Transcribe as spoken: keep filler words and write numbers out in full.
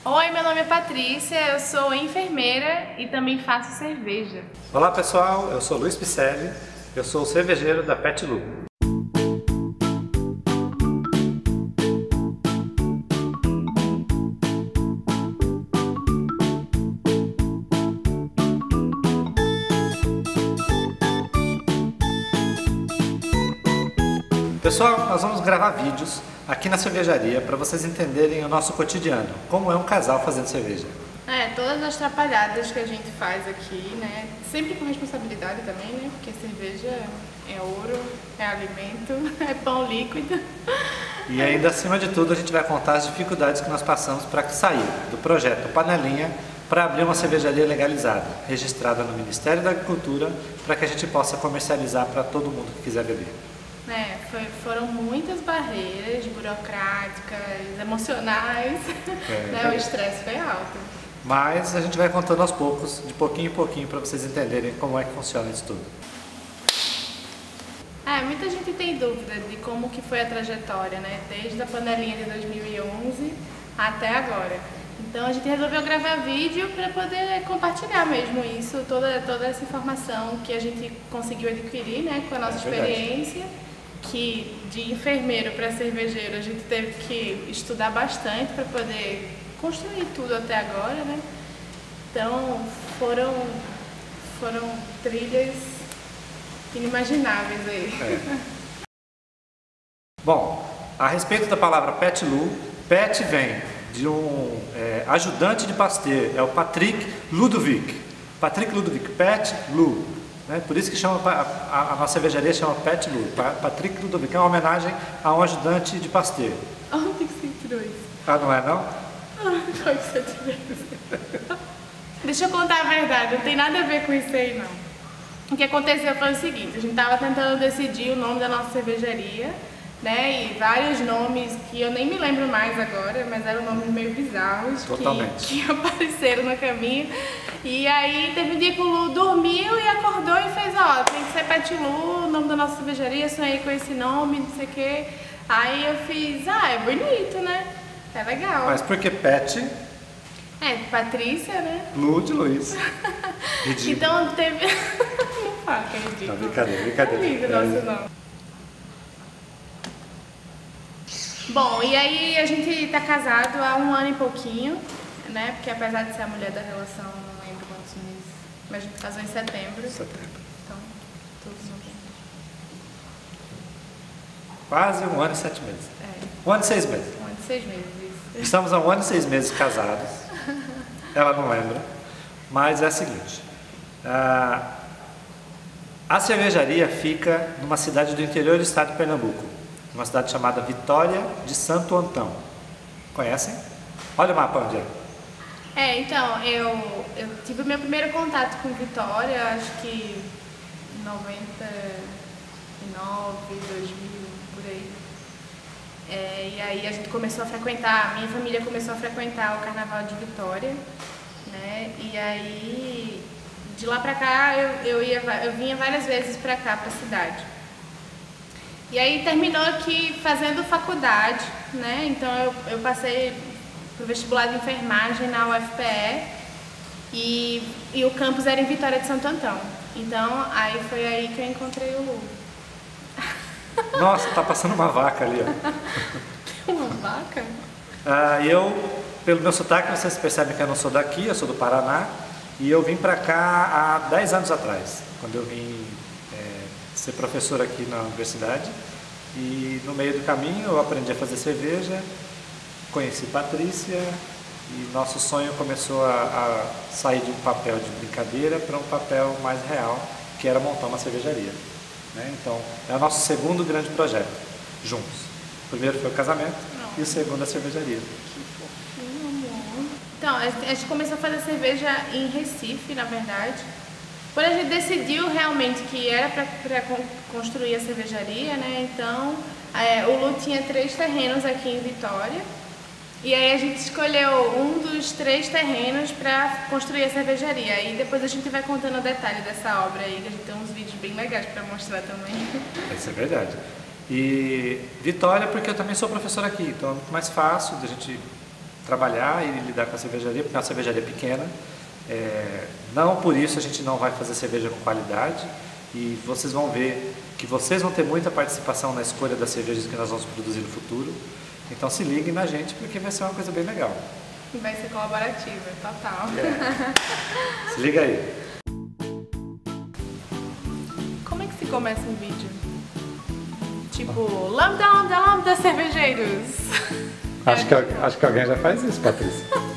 Oi, meu nome é Patrícia, eu sou enfermeira e também faço cerveja. Olá pessoal, eu sou Luiz Picelli, eu sou o cervejeiro da Pet Lu. Pessoal, nós vamos gravar vídeos aqui na cervejaria para vocês entenderem o nosso cotidiano, como é um casal fazendo cerveja. É, todas as atrapalhadas que a gente faz aqui, né? Sempre com responsabilidade também, né? Porque cerveja é ouro, é alimento, é pão líquido. E ainda acima de tudo a gente vai contar as dificuldades que nós passamos para sair do projeto Panelinha para abrir uma cervejaria legalizada, registrada no Ministério da Agricultura, para que a gente possa comercializar para todo mundo que quiser beber. É, foi, foram muitas barreiras burocráticas, emocionais, é, né? O estresse foi alto. Mas a gente vai contando aos poucos, de pouquinho em pouquinho, para vocês entenderem como é que funciona isso tudo. É, muita gente tem dúvida de como que foi a trajetória, né? Desde a panelinha de dois mil e onze até agora. Então a gente resolveu gravar vídeo para poder compartilhar mesmo isso, toda, toda essa informação que a gente conseguiu adquirir, né, com a nossa é experiência. Que de enfermeiro para cervejeiro a gente teve que estudar bastante para poder construir tudo até agora, né? Então foram, foram trilhas inimagináveis aí. É. Bom, a respeito da palavra Pet Lu, Pet vem de um é, ajudante de pasteur, é o Patrick Ludovic. Patrick Ludovic, Pet Lu. Né? Por isso que chama, a, a nossa cervejaria chama Pet Lu, Patrick Ludovic, é uma homenagem a um ajudante de pasteur. Onde que você tirou isso? Ah, não é não? Onde foi que você tirou isso? Deixa eu contar a verdade, não tem nada a ver com isso aí não. O que aconteceu foi o seguinte, a gente estava tentando decidir o nome da nossa cervejaria, né, e vários nomes que eu nem me lembro mais agora, mas eram nomes meio bizarros que, que apareceram no caminho. E aí teve um dia que o Lu dormiu e acordou e fez, ó, tem que ser Pet Lu, o nome da nossa cervejaria, sonhei com esse nome, não sei o quê. Aí eu fiz, ah, é bonito, né? É legal. Mas por que Pet? É, Patrícia, né? Lu de Luiz. Então teve... Não fala que é ridículo. Não, brincadeira, brincadeira. É lindo o nosso nome. Bom, e aí a gente tá casado há um ano e pouquinho, né? Porque apesar de ser a mulher da relação, não lembro quantos meses, mas a gente casou em setembro. Setembro. Então, todos novembro. Quase um ano e sete meses. É. Um ano e seis meses. Um ano e seis meses, isso. Estamos há um ano e seis meses casados. Ela não lembra. Mas é o seguinte. A, a cervejaria fica numa cidade do interior do estado de Pernambuco. Uma cidade chamada Vitória de Santo Antão. Conhecem? Olha o mapa onde é. É, então, eu, eu tive o meu primeiro contato com Vitória, acho que em noventa e nove, dois mil, por aí. É, e aí a gente começou a frequentar, a minha família começou a frequentar o Carnaval de Vitória, né? E aí, de lá pra cá, eu, eu, ia, eu vinha várias vezes pra cá, pra cidade. E aí terminou aqui fazendo faculdade, né? Então eu, eu passei pro vestibular de enfermagem na U F P E e, e o campus era em Vitória de Santo Antão. Então aí foi aí que eu encontrei o Lu. Nossa, tá passando uma vaca ali, ó. Uma vaca? Ah, eu, pelo meu sotaque, vocês percebem que eu não sou daqui, eu sou do Paraná. E eu vim pra cá há dez anos atrás, quando eu vim ser professor aqui na universidade, e no meio do caminho eu aprendi a fazer cerveja, conheci Patrícia e nosso sonho começou a, a sair de um papel de brincadeira para um papel mais real, que era montar uma cervejaria, né? Então é o nosso segundo grande projeto, juntos. O primeiro foi o casamento. Não. E o segundo a cervejaria. Que fofinho, amor. Então, a gente começou a fazer cerveja em Recife, na verdade. Quando a gente decidiu realmente que era para construir a cervejaria, né? Então é, o Lu tinha três terrenos aqui em Vitória e aí a gente escolheu um dos três terrenos para construir a cervejaria. E depois a gente vai contando o detalhe dessa obra aí, que a gente tem uns vídeos bem legais para mostrar também. Isso é verdade. E Vitória porque eu também sou professor aqui, então é muito mais fácil da gente trabalhar e lidar com a cervejaria, porque é uma cervejaria pequena. É, não por isso a gente não vai fazer cerveja com qualidade, e vocês vão ver que vocês vão ter muita participação na escolha das cervejas que nós vamos produzir no futuro. Então se liguem na gente, porque vai ser uma coisa bem legal. E vai ser colaborativa, total. É. Se liga aí. Como é que se começa um vídeo? Tipo, lambda, lambda, lambda, cervejeiros. Acho que, acho que alguém já faz isso, Patrícia.